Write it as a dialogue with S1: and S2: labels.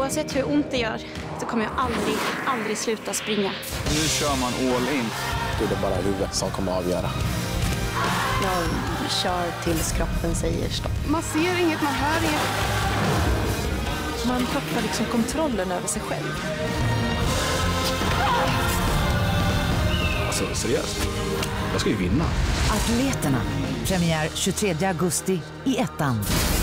S1: Oavsett hur ont det gör så kommer jag aldrig sluta springa.
S2: Nu kör man all in.
S3: Det är bara huvudet som kommer att avgöra.
S4: Jag kör tills kroppen säger stopp.
S5: Man ser inget, man hör inget.
S6: Man tappar liksom kontrollen över sig själv.
S2: Alltså seriöst, jag ska ju vinna.
S7: Atleterna, premiär 23 augusti i Ettan.